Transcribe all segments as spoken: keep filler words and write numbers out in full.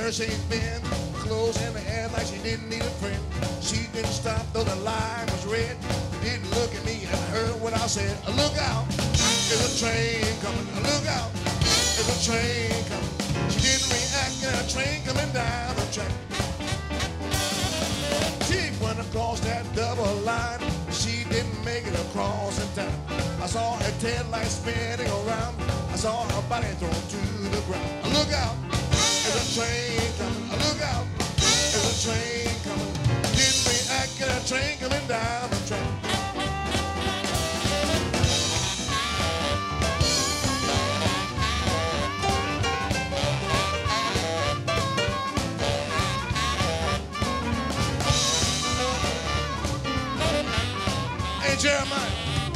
her she's been, clothes in the air like she didn't need a friend. She didn't stop though the line was red. Didn't look at me and heard what I said. Look out, there's a train coming. Look out, there's a train coming. She didn't react and a train coming down the track. She went across that double line. She didn't make it across in time. I saw her tail light spinning around. I saw her body thrown to the ground. Look out, there's a train coming. Look out, there's a train coming. Didn't react and a train coming down the track. Hey, Jeremiah.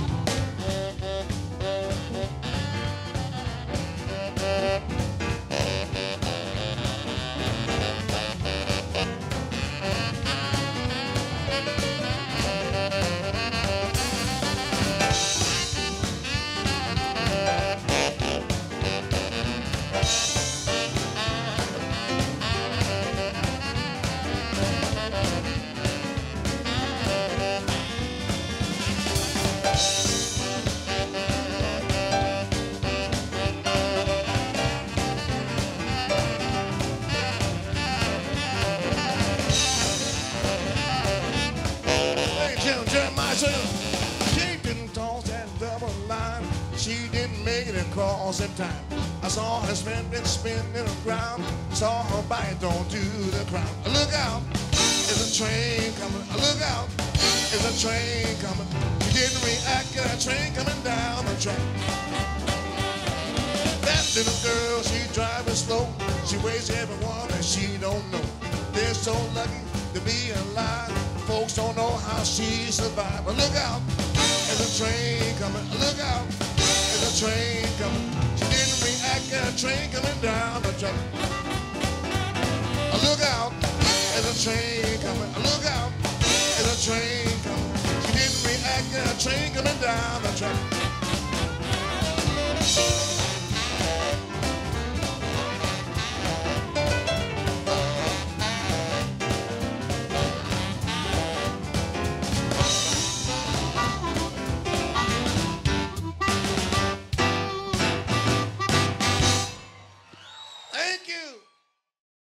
She didn't toss that double line. She didn't make it across in time. I saw her spinning, spinning around. Saw her body thrown to the ground. Look out, there's a train coming. Look out, there's a train coming. She didn't react to that train coming down the track. That little girl, she driving slow. She weighs everyone that she don't know. They're so lucky to be alive. Folks don't know how she survived. But look out, there's a train coming. Look out, there's a train coming. She didn't react to a train coming down the track. Look out, there's a train coming. Look out, there's a train coming. She didn't react to a train coming down the track. Thank you.